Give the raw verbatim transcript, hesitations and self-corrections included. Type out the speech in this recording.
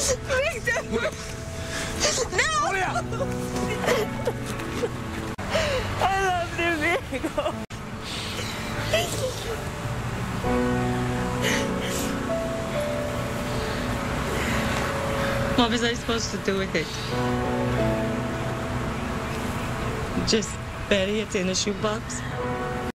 Victor! No! Julia! I love you, Diego. What was I supposed to do with it? Just bury it in a shoebox?